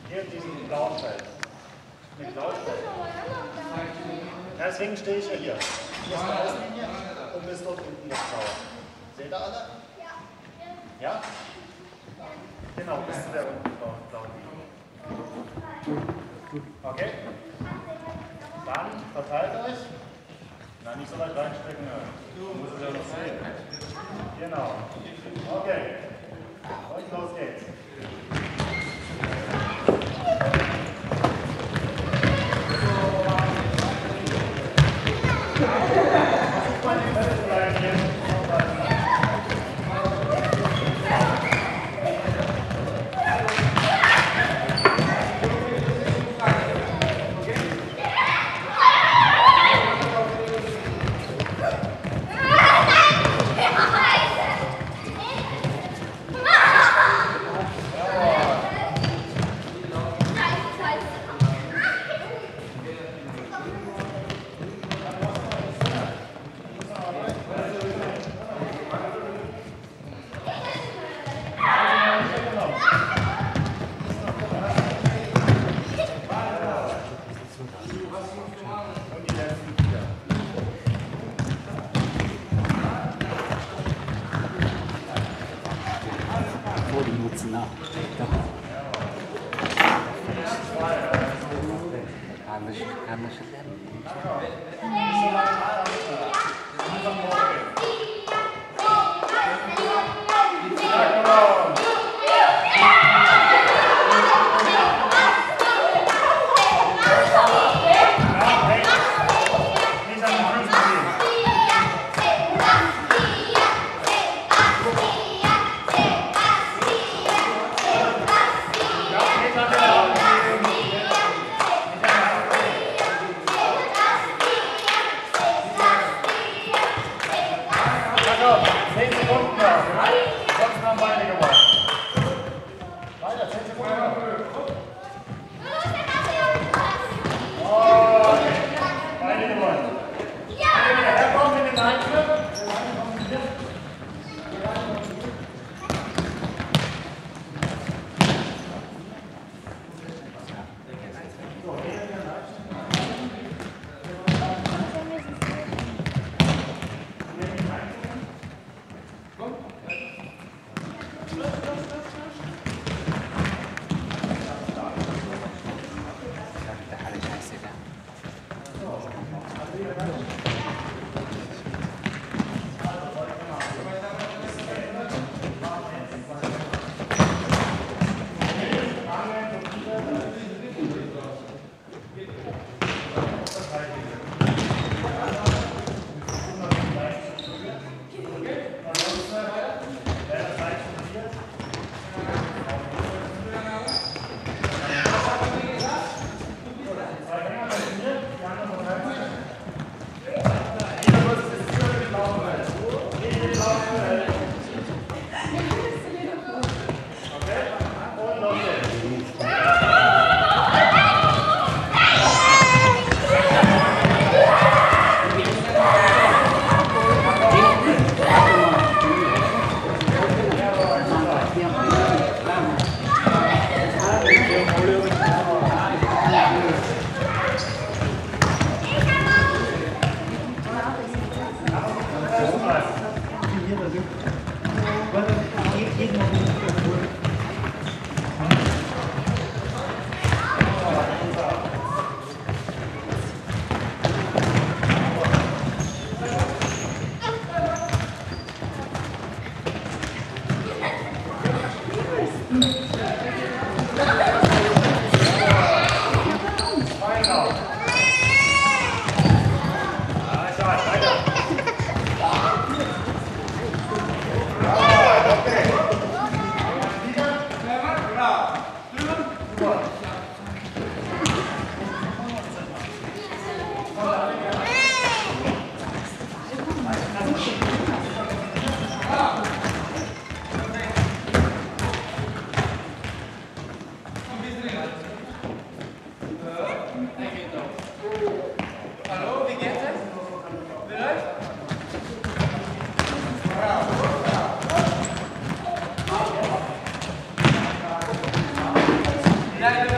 Hier in diesem blauen Feld. Mit blauen Feld. Ja, deswegen stehe ich ja hier. Hier ist eine Außenlinie und bis dort unten das Blaue. Seht ihr alle? Ja? Genau, bis zu der unten blauen Linie. Okay? Dann verteilt euch. Na, nicht so weit reinstecken. Du musst es ja noch sehen. Genau. Okay. Und los geht's. Gracias.